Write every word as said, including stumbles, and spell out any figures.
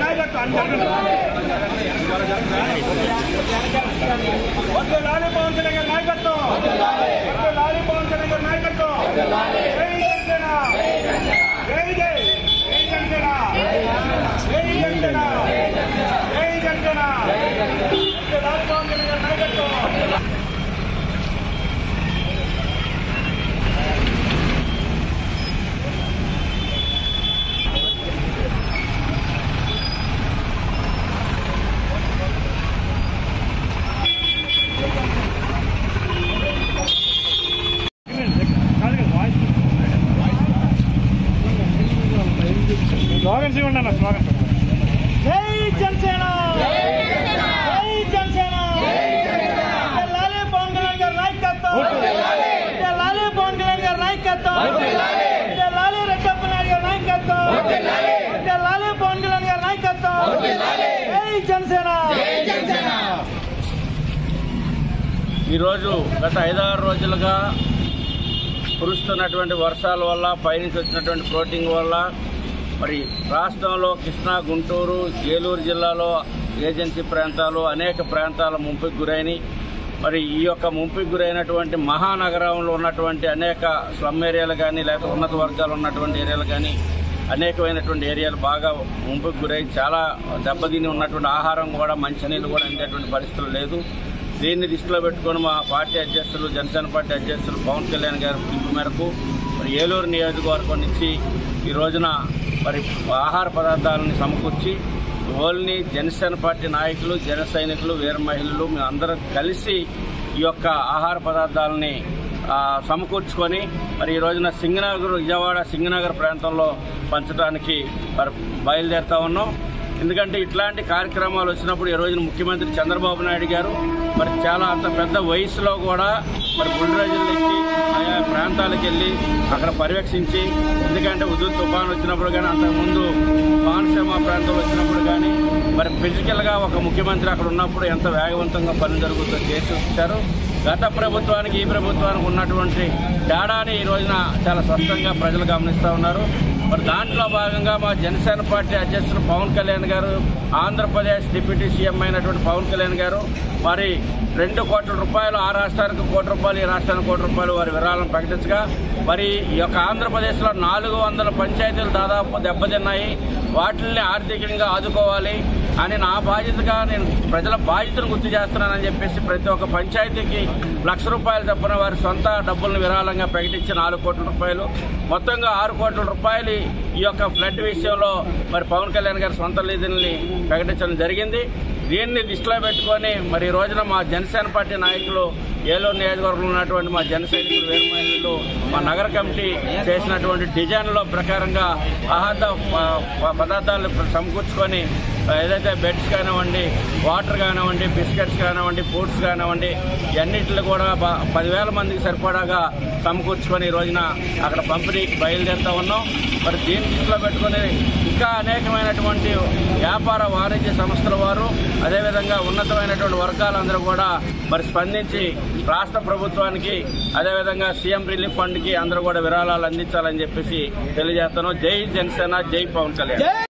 లాలి పవన్ కళ్యాణ్ గారి నాయకత్వం, లాలి పవన్ కళ్యాణ్ గారి నాయకత్వం. జై జనసేన, జై జై జై జనసేన, జై జనసేన, జై జనసేన, లాలి పవన్ కళ్యాణ్ గారి నాయకత్వం. స్లోగన్స్ ఇవ్వండి అన్న, స్లోగన్స్. జై జనసేన, జై జనసేన, లాలి పవన్ కళ్యాణ్ గారి నాయకత్వం, లాలి పవన్ కళ్యాణ్ గారి నాయకత్వం, లాలి రెడ్డప్ప నాయుడు గారి నాయకత్వం, లాలి పవన్ కళ్యాణ్ గారి నాయకత్వం. జై జనసేన. ఈరోజు గత ఐదారు రోజులుగా కురుస్తున్నటువంటి వర్షాల వల్ల, పైనుంచి వచ్చినటువంటి ఫ్లోటింగ్ వల్ల మరి రాష్ట్రంలో కృష్ణా, గుంటూరు, ఏలూరు జిల్లాలో ఏజెన్సీ ప్రాంతాలు అనేక ప్రాంతాల ముంపుకు గురైనవి. మరి ఈ యొక్క ముంపుకు గురైనటువంటి మహానగరంలో ఉన్నటువంటి అనేక స్లమ్ ఏరియాలు కానీ, లేకపోతే ఉన్నత వర్గాలు ఉన్నటువంటి ఏరియాలు కానీ, అనేకమైనటువంటి ఏరియాలు బాగా ముంపుకు గురై చాలా దెబ్బతిని ఉన్నటువంటి ఆహారం కూడా, మంచినీళ్ళు కూడా అందేటువంటి పరిస్థితులు లేదు. దీన్ని దృష్టిలో పెట్టుకుని మా పార్టీ అధ్యక్షులు, జనసేన పార్టీ అధ్యక్షులు పవన్ కళ్యాణ్ గారి పిలుపు మేరకు మరి ఏలూరు నియోజకవర్గం నుంచి ఈ రోజున మరి ఆహార పదార్థాలని సమకూర్చి ఓన్లీ జనసేన పార్టీ నాయకులు, జన సైనికులు, వీర మహిళలు మేమందరం కలిసి ఈ యొక్క ఆహార పదార్థాలని సమకూర్చుకొని మరి ఈ రోజున సింగనగర్, విజయవాడ సింగనగర్ ప్రాంతంలో పంచడానికి మరి బయలుదేరుతా ఉన్నాం. ఎందుకంటే ఇట్లాంటి కార్యక్రమాలు వచ్చినప్పుడు ఈ రోజున ముఖ్యమంత్రి చంద్రబాబు నాయుడు గారు మరి చాలా అంత పెద్ద వయసులో కూడా మరి బుల్డోజర్లు ఎక్కి ఆయా ప్రాంతాలకు వెళ్ళి అక్కడ పర్యవేక్షించి, ఎందుకంటే ఉదయం తుఫాను వచ్చినప్పుడు కానీ, అంతకుముందు కోనసీమ ప్రాంతంలో వచ్చినప్పుడు కానీ మరి ఫిజికల్గా ఒక ముఖ్యమంత్రి అక్కడ ఉన్నప్పుడు ఎంత వేగవంతంగా పనులు జరుగుతుందో చేసి వచ్చారు. గత ప్రభుత్వానికి ఈ ప్రభుత్వానికి ఉన్నటువంటి తేడాని ఈ రోజున చాలా స్పష్టంగా ప్రజలు గమనిస్తూ ఉన్నారు. మరి దాంట్లో భాగంగా మా జనసేన పార్టీ అధ్యక్షులు పవన్ కళ్యాణ్ గారు, ఆంధ్రప్రదేశ్ డిప్యూటీ సీఎం అయినటువంటి పవన్ కళ్యాణ్ గారు మరి రెండు కోట్ల రూపాయలు, ఆ రాష్ట్రానికి కోటి రూపాయలు, ఈ రాష్ట్రానికి కోటి రూపాయలు వారి విరాళం ప్రకటించగా మరి ఈ యొక్క ఆంధ్రప్రదేశ్లో నాలుగు వందల పంచాయతీలు దాదాపు దెబ్బతిన్నాయి. వాటిని ఆర్థికంగా ఆదుకోవాలి అని నా బాధ్యతగా నేను ప్రజల బాధ్యతను గుర్తు చేస్తున్నానని చెప్పేసి ప్రతి ఒక్క పంచాయతీకి లక్ష రూపాయలు చొప్పున వారి సొంత డబ్బులను విరాళంగా ప్రకటించి నాలుగు కోట్ల రూపాయలు, మొత్తంగా ఆరు కోట్ల రూపాయలు ఈ యొక్క ఫ్లడ్ విషయంలో మరి పవన్ కళ్యాణ్ గారి సొంత నిధుల్ని ప్రకటించడం జరిగింది. దీన్ని దృష్టిలో పెట్టుకొని మరి ఈ రోజున మా జనసేన పార్టీ నాయకులు, ఏలూరు నియోజకవర్గంలో ఉన్నటువంటి మా జన సైనికులు, వీర మహిళలు, మా నగర కమిటీ చేసినటువంటి డిజైన్లో ప్రకారంగా ఆహార పదార్థాలు సమకూర్చుకొని ఏదైతే బెడ్స్ కానివ్వండి, వాటర్ కానివ్వండి, బిస్కెట్స్ కానివ్వండి, ఫ్రూట్స్ కానివ్వండి, ఇవన్నిటిని కూడా పదివేల మందికి సరిపడాగా సమకూర్చుకొని ఈ రోజున అక్కడ పంపిణీకి బయలుదేరుతూ ఉన్నాం. మరి దీన్ని దృష్టిలో పెట్టుకుని ఇంకా అనేకమైనటువంటి వ్యాపార వాణిజ్య సంస్థల వారు, అదేవిధంగా ఉన్నతమైనటువంటి వర్గాలందరూ కూడా మరి స్పందించి రాష్ట్ర ప్రభుత్వానికి, అదేవిధంగా సీఎం రిలీఫ్ ఫండ్కి అందరూ కూడా విరాళాలు అందించాలని చెప్పేసి తెలియజేస్తాను. జై జనసేన, జై పవన్ కళ్యాణ్.